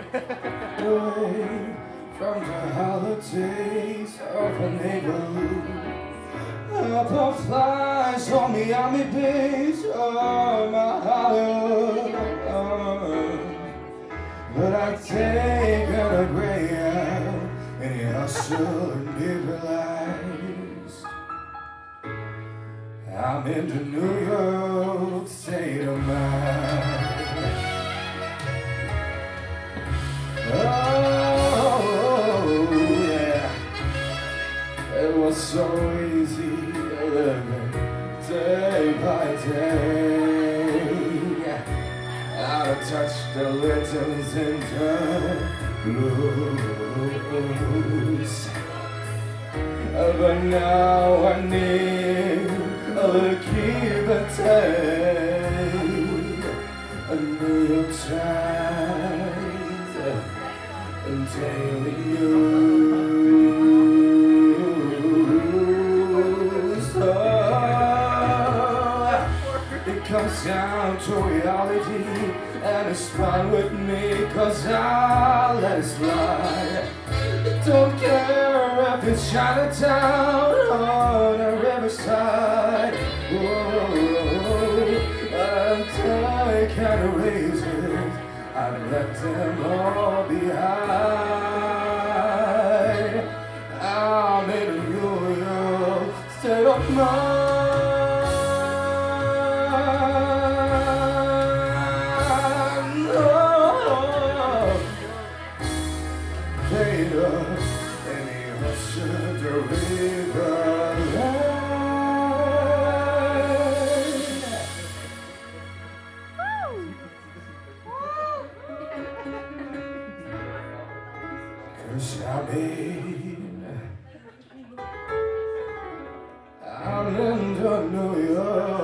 away from the holidays of the neighborhood. The flies on Miami Beach, oh my Hollywood. But I've taken a greyhound and he hustled and he realized I'm in the New York state of mind. Oh yeah, it was so easy living day by day. Out of touch the rhythms and the blues. But now I need a little give and take. A New York Times and daily news. Oh, it comes down to reality, and it's fine with me, 'cause I let it slide. Don't care if it's Chinatown or the riverside. Until I can't erase it, I've left them all behind. I'm in a New York state of mind. Later, and he rushed the river line. 'Cause I'm in the New York